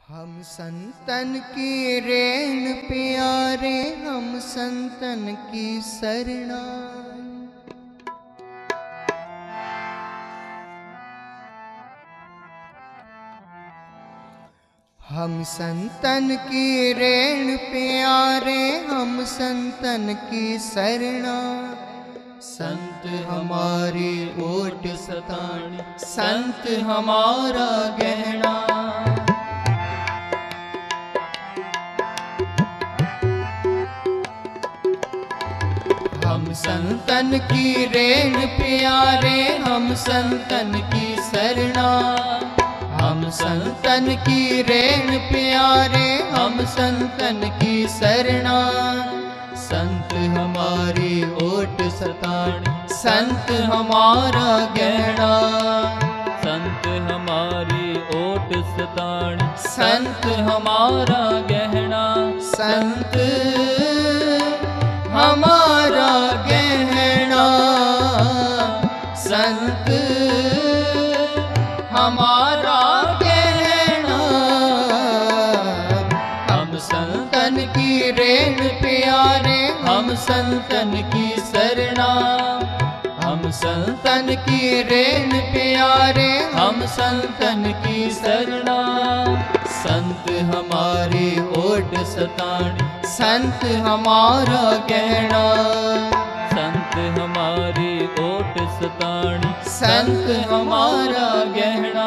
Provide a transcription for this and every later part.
हम संतन की रेन प्यारे, हम संतन की शरणा। हम संतन की रेन प्यारे, हम संतन की शरणा। संत हमारी ओट सतान, संत हमारा गहना। हम संतन की रेन प्यारे, हम संतन की शरणा। हम संतन की रेन प्यारे, हम संतन की शरणा। संत हमारी ओट सतान, संत हमारा गहना। संत हमारी ओट सतान, संत हमारा गहना। संत हमारा गहना। संत हमारा गहना। हम संतन की रेन प्यारे, हम संतन की शरणा। हम संतन की रेन प्यारे, हम संतन की शरणा। संत हमारी ओट सतान, संत हमारा गहना। संत हमारी ओट सतान, संत हमारा गहना।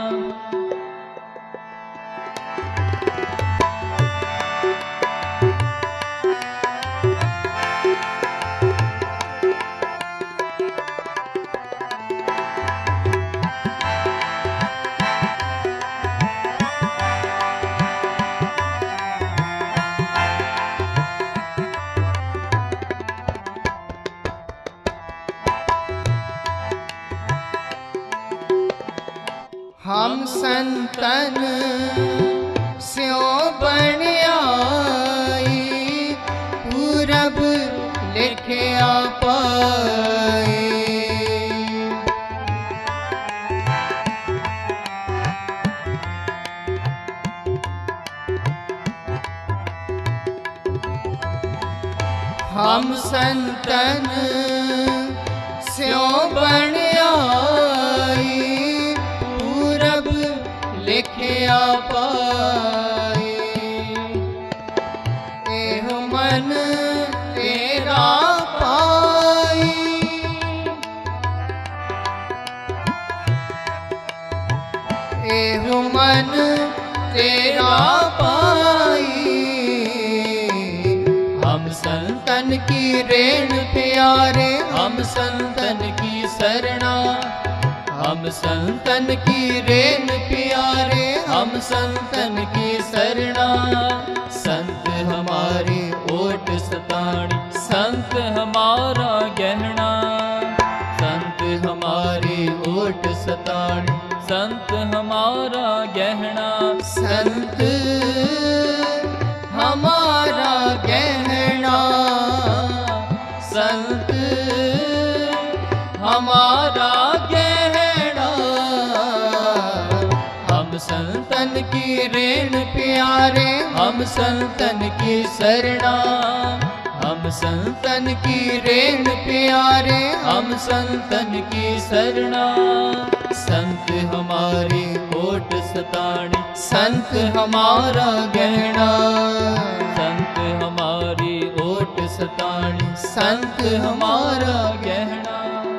हम संतन स्यों बन आई, पूरब लिखिया पाए। हम संतन स्यों बन आई, पूरब लिखिया पाए। एह मन तेरा पाई, एह मन तेरा पाई। हम संतन की रेन प्यारे, हम संतन की शरणा। हम संतन की रेन प्यारे, हम संतन की शरणा। संत हमारी ओट सतान, संत हमारा गहना। संत हमारी ओट सतान, संत हमारा गहना। संत हमारा गहना। संत हमारा गहना। हम संतन की रेन प्यारे, हम संतन की शरणा। हम संतन की रेन प्यारे, हम संतन की शरणा। संत हमारी ओट सतान, संत हमारा गहना। संत हमारी ओट सतान, संत हमारा गहना।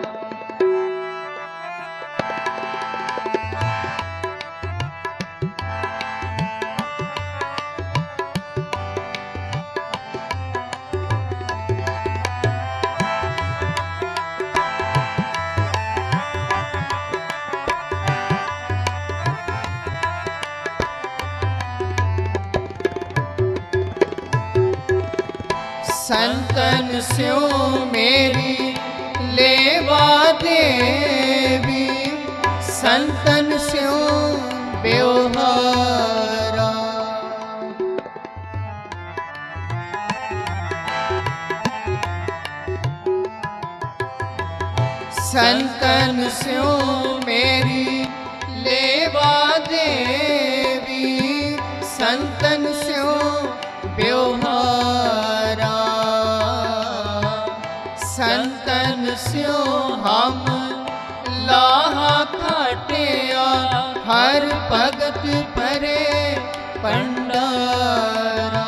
संतन स्यों मेरी लेवा देवी, संतन स्यों व्यवहारा। संतन स्यों मेरी लेवा देवी, हर भगत परे पंडारा।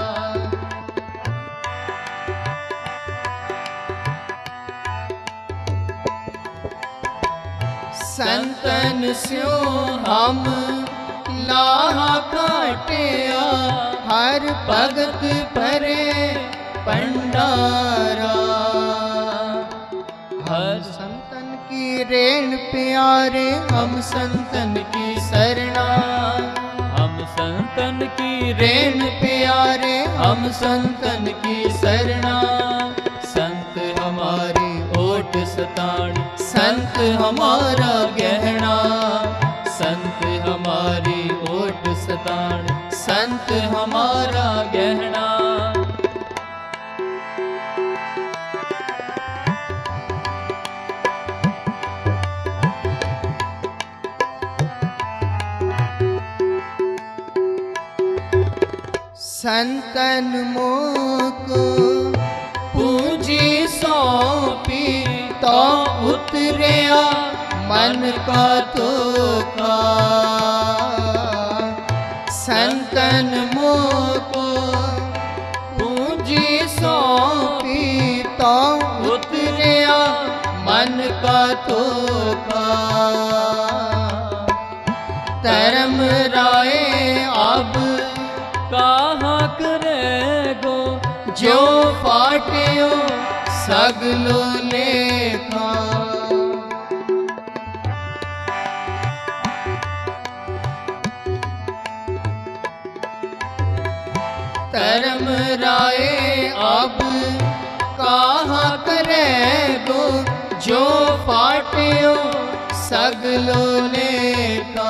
संतन स्यो हम लाहा काटिया, हर भगत परे पंडारा। हर संतन की रेण प्यारे, हम संतन की शरणा। हम संतन की रेण प्यारे, हम संतन की शरणा। संत हमारी ओट सताणी, संत हमारा गहना। संत हमारी ओट सताणी, संत हमारा गहना। संतन मोको पूजी सौंपी, तो उतरिया मन का तोखा। संतन मोको पूजी सौंपी, तो उतरिया मन का तोखा। धर्म राय अब कहाँ करेगो, जो फाटियो सगलो लेखा। धर्म राय अब कहाँ करेगो, जो फाटियो सगलो लेखा।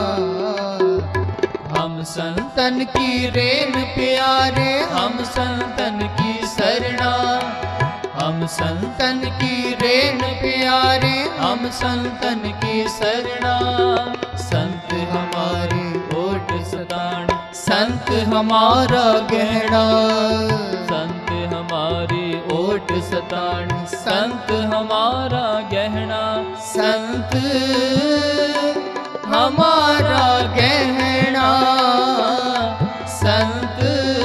हम संतन की रेण प्यारे, हम संतन की शरणा। हम संतन की रेण प्यारे, हम संतन की शरणा। संत हमारी ओट सताणी, संत हमारा गहना। संत हमारी ओट सताणी, संत हमारा गहना। संत हमारा गहना। संत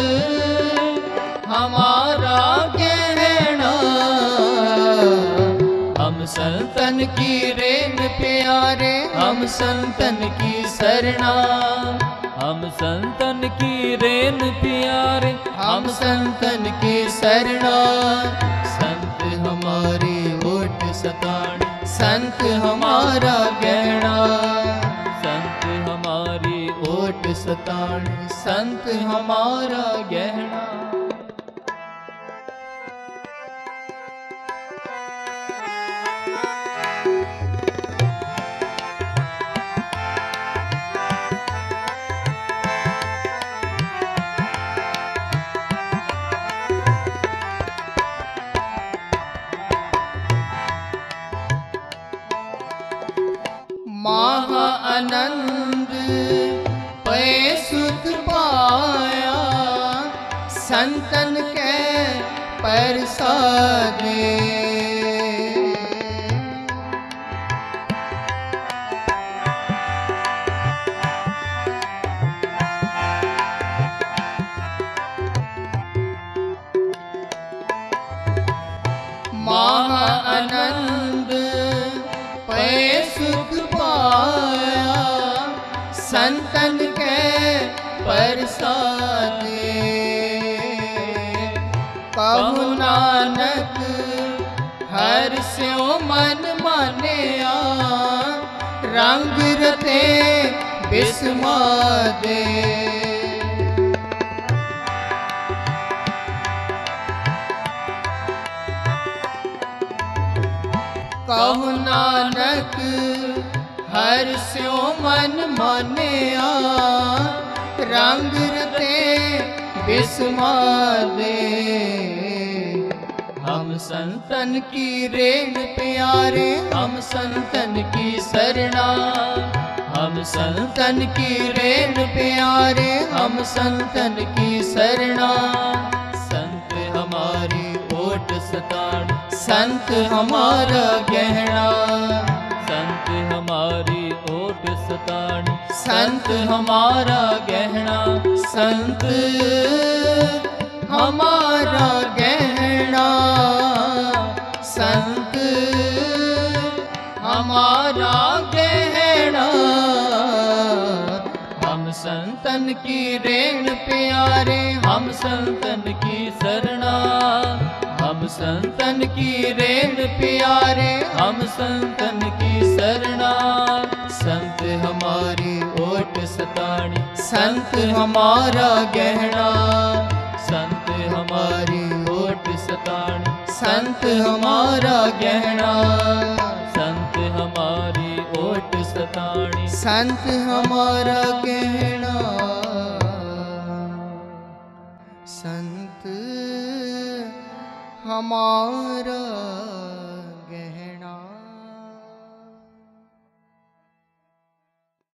हमारा गहना। हम संतन की रेण प्यारे, हम संतन की शरणा। हम संतन की रेन प्यारे, हम संतन की शरणा। संत हमारी ओट सताणी, संत हमारा गहना। संत हमारी ओट सताणी, संत हमारा गहना। महा आनंद पे सुख पाया, संतन के प्रसादे। महा आनंद पे सुख पाया, संतन के प्रसादे। कहु नानक हर स्यो मन मानिया, रंग रते बिस्मादे। कहु नानक हर स्यो मन मानिया, रंग रते बिस्मादे। हम संतन की रेण प्यारे, हम संतन की शरणा। हम संतन की रेण प्यारे, हम संतन की शरणा। संत हमारी ओट सताणी, संत हमारा गहना। संत हमारी ओट सताणी। संत हमारा गहना, संत हमारा गहना, संत हमारा गहना। हम संतन की रेण प्यारे, हम संतन की शरणा, हम संतन की रेण प्यारे, हम संतन की शरणा। संत हमारी ओट सताणी। संत हमारा गहना, संत हमारी ओट सताणी। संत हमारा गहना, संत हमारी ओट सताणी। संत हमारा गहना, संत हमारा